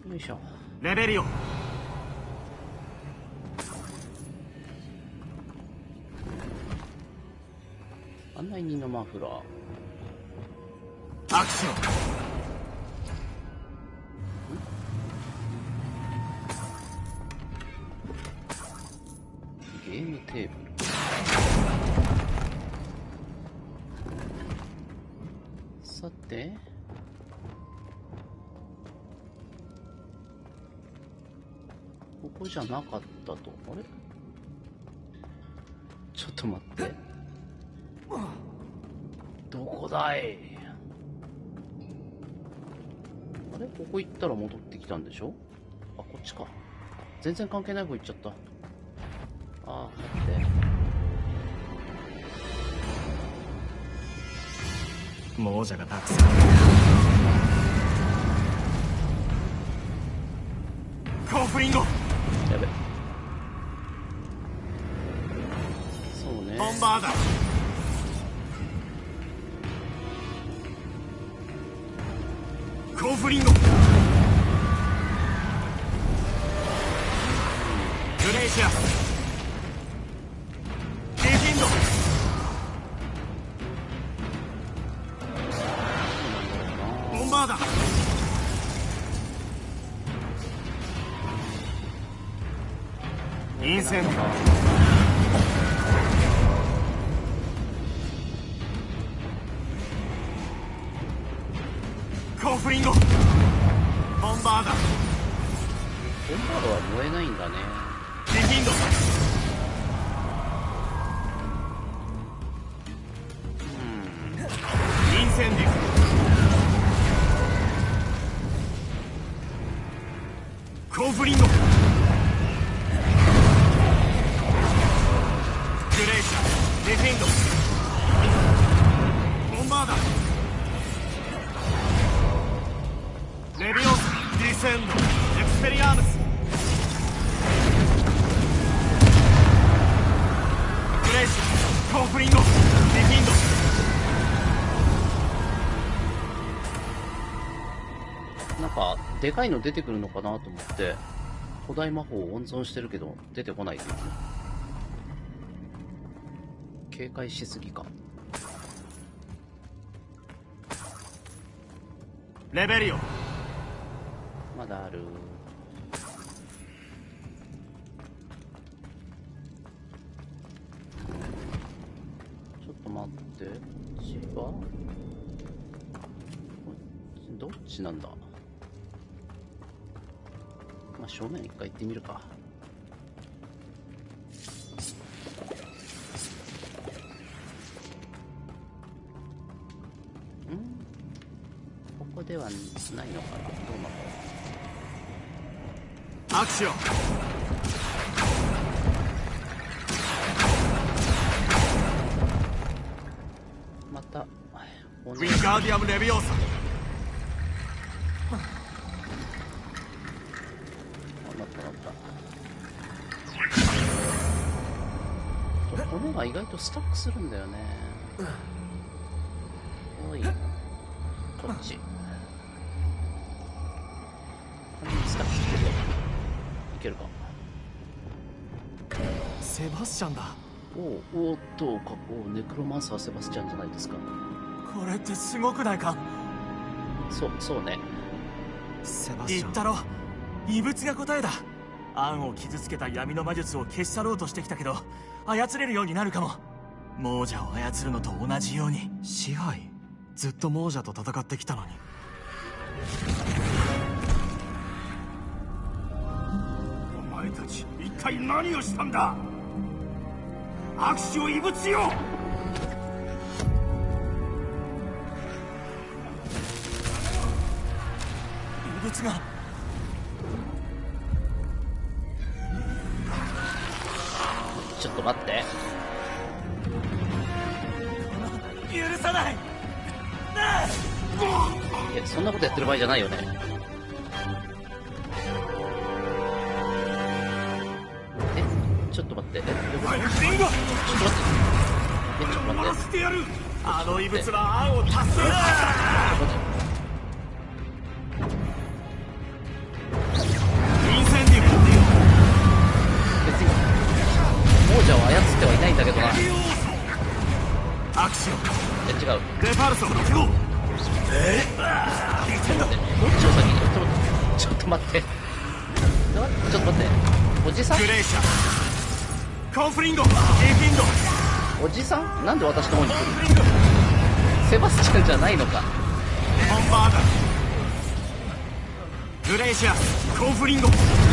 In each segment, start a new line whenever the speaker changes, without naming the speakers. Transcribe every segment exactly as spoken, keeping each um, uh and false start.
よいしょ。
レベリオ。
案内人のマフラー。
アクション。
ゲームテーブル。さて、ここじゃなかったと。あれ、ちょっと待って、どこだい。あれ、ここ行ったら戻ってきたんでしょ。あ、こっちか。全然関係ない方行っちゃった。ああ、待って。
亡者がたくさん。コーフリンゴ。
やべ。そうね。
ボンバーだ。コーフリンゴ。グレイシアス。ディフィンド。ボンバーだ。インセント。コーフリンゴ。ボンバーだ。
ボンバードは燃えないんだね。
ディフィンド。インセンディス。コーフリンゴ。グレイシャディフィンド。ボンバーだ。レビオス。ディセンド。エクスペリアームス。グレイシャコーフリンゴ。ディフィンド。
なんかでかいの出てくるのかなと思って古代魔法を温存してるけど出てこないですね。警戒しすぎか。
レベリオ。
まだある。ちょっと待って、こっちはこっちどっちなんだ。まあ正面一回行ってみるか。ん、ここではないのかな。どうなんだろう。
アクション。
また
ウィンガーディアムレビオーサ。
あ、なったなった。骨が意外とスタックするんだよね。おい、こっち。スタックしてるよ。いけるか。
セバスチャンだ。
おお、おっと、かおネクロマンサーセバスチャンじゃないですか。
これってすごくないか。
そうそうね。
セバスチャン言ったろ、異物が答えだ。アンを傷つけた闇の魔術を消し去ろうとしてきたけど操れるようになるかも。亡者を操るのと同じように。支配。ずっと亡者と戦ってきたのに。お前たち一体何をしたんだ。握手を異物よ。異物が。
ちょっと待って。
許さない。
いや、そんなことやってる場合じゃないよね。え、ちょっと待って。え、どこ？ちょっと待って。え、ちょっと待って。
あの異物はアンを助ける。 デパルソ。え
どっちを先に、ちょっと待ってちょっと待っておじさん
グレイシャコンフリンゴディフィンド。
おじさんなんで私の方に来るセバスチャンじゃないのか。
ボンバーダグレイシャコンフリンゴ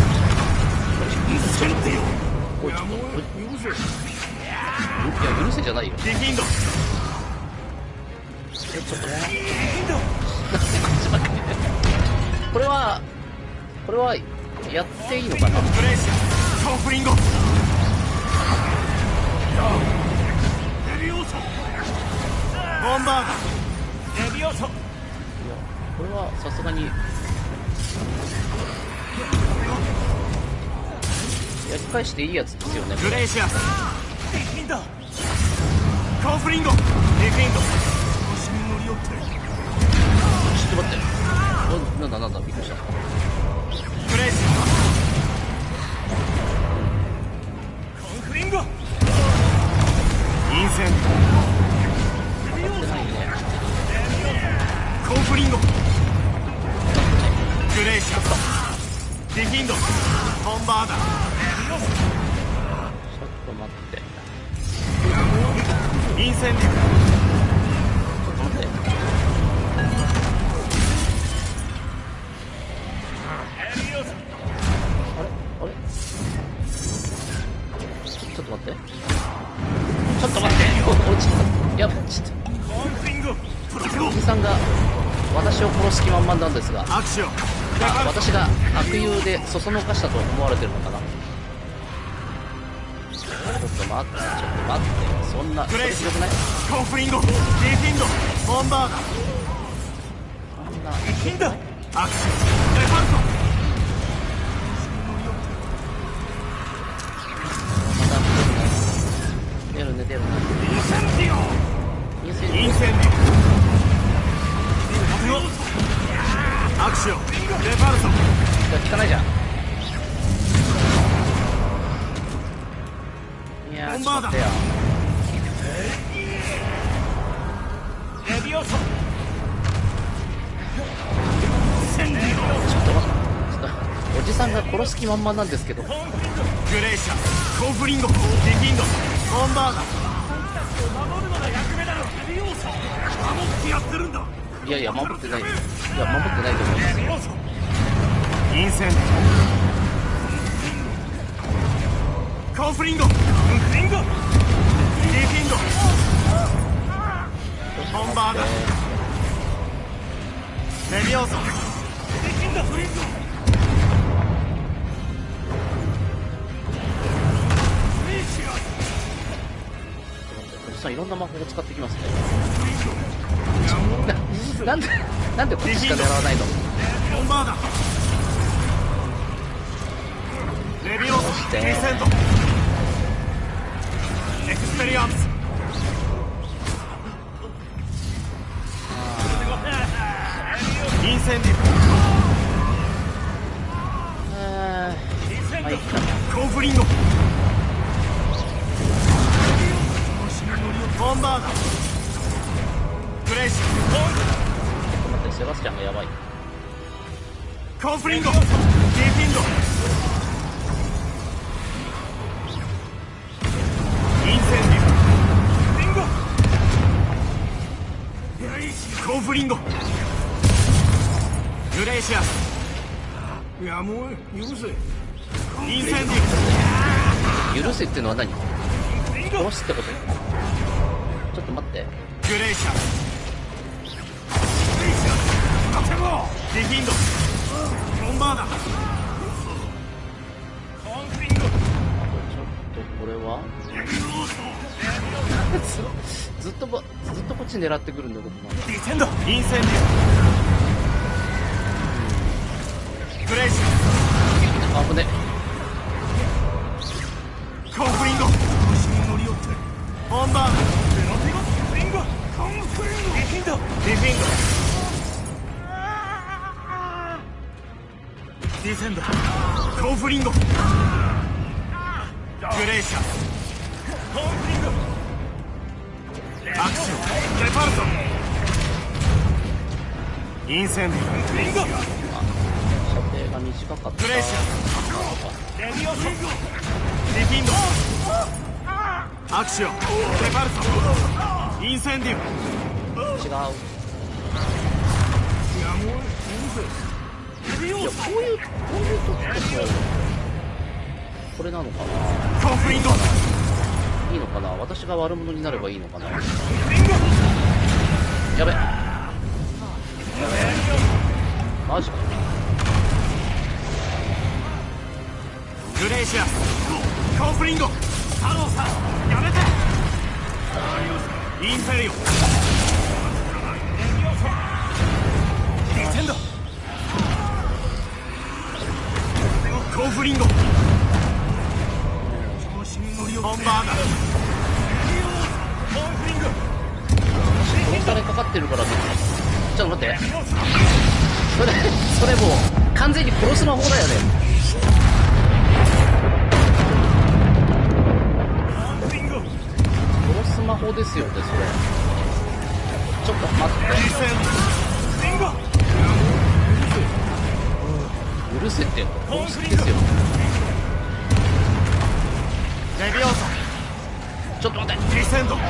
センテよ。
おいちょっと許せ。いや許せじゃないよ。
ディフィンド。
えちょっとなんでこっちばっかりこれはこれはやっていいのかな。
グレイシャコンフリンゴデビオソボンバーダデビオソ。
いやこれはさすがにやり返していいやつですよね。
グレイシャディフィンドコンフリンゴディフィンド。腰に乗り寄って
ちょっと待っておなんだなんだびっくりした。
グレイシャコンフリンゴインセン
やってないね。
コンフリンゴグレイシャディフィンドボンバーダ
ちょっと待って
インセンディ
ちょっと待ってあれあれちょちょっと待ってちょっと待っておおじさんやばいちょっと
コンフリンゴプロテ
おじさんが私を殺す気満々なんですが、
アクション
あ私が悪友でそそのかしたと思われてるのかな。ちょっと待ってちょっと待ってそんなそ
グレイシ
れひどくない
コンフリンゴディフィンドボンバーダ
そんな
ディフィンドアクションデファルト。
まだ出るね出るね
インセンディオ
インセン
インセンディオアクションデファルト。
いや効かないじゃん。いやーちょっと待ってよ。
レビオソ
ちょっと待ってちょっとおじさんが殺す気満々なんですけど。
グレイシャコンフリンゴディフィンドボンバーダ守るのが役目だろ。レビオソ守ってやってるんだ。
いやいや守ってないいや守ってないと思いますよ。
インセンコンフリンゴコンフリンゴディフィンドボンバーダレビオソディフィンドフリンゴ
おじさんいろんな魔法を使ってきますね。ななんでなんでこっちしか狙わないの。
ボンバーダレビオソディセンドエクスペリアンスインセンディ
あーはい
コンフリンゴボンバーダグレイシ
ちょっと待ってセバスチャンがやばい。
コンフリンゴディフィンドインセンディリンゴコンフリンゴグレイシアやもう許せインセンディ
許せってのは何。殺すってこと。ちょっと待って
グレイシャディフィンドボンバーダコンフリンゴ
ちょっとこれはずずっとばずっとこっち狙ってくるんだけどな。
ディセンドインセンディグレイシ
あぶね
コンフリンゴ腰に乗り寄ってボンバーダディフィンドコンフリンゴディフィンドディフィンドディセンドコンフリンゴグレイシャコンフリンゴアクションデパルトインセンディリンゴ
射程が短かった
グレイシアレビオソディフィンドアクシオデパルソインセンディ
違う。いや、こういうこういう時こそこれなのかな。
コンフリンゴ
いいのかな。私が悪者になればいいのかな。やべマジか。
グレイシアコンフリンゴ太郎さんやめてインフェリオディセンドコンフリンゴボンバーガーコンフリンゴ
殺されかかってるからね。ちょっと待って、それそれもう完全に殺す魔法だよね。殺す魔法ですよね、それ。ちょっと待って、許せって殺すですよ。
レビオーソ
ちょっと待って、
ディセンド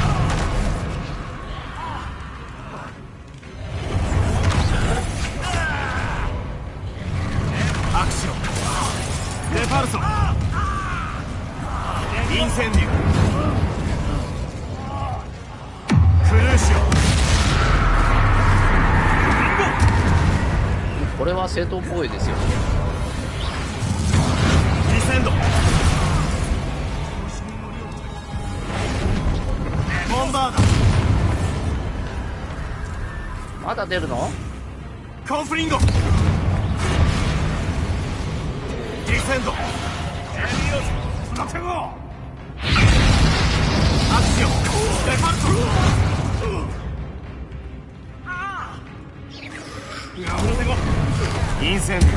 アクシオデパルソインセンディクルーシオ
これは正当防衛ですよ。
ディセンドボンバーダ
まだ出るの？
コンフリンゴディセンドアクシオデパルソインセンディ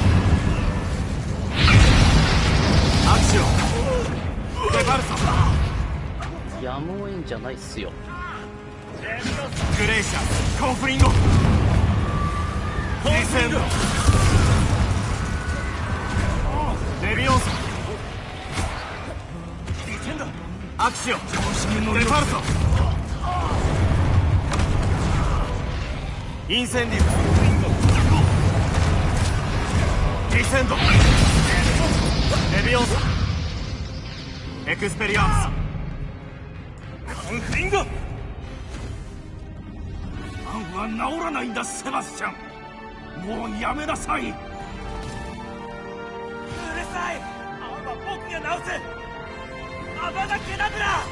アクシオデパルソ
やむをえんじゃないっすよ。
グレイシャコンフリンゴディセンドレビオンソアクシオデパルソインセンディディセンドレビオンソエクスペリアンスコンフリンゴアンは治らないんだセバスチャン。もうやめなさい。うるさい。アンは僕が治す。アバダ・ケダブラ。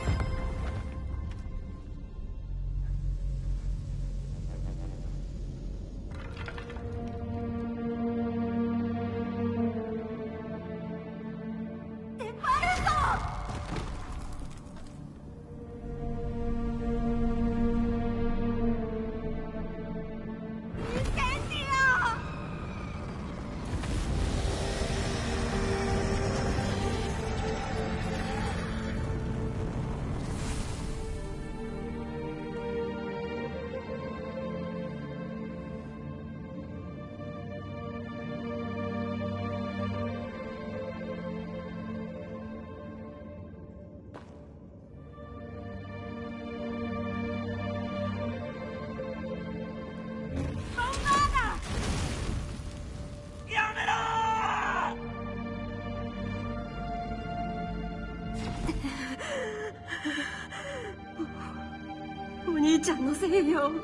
お兄ちゃんのせいよ。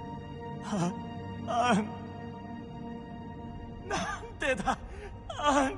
あ、あんなんでだ、あん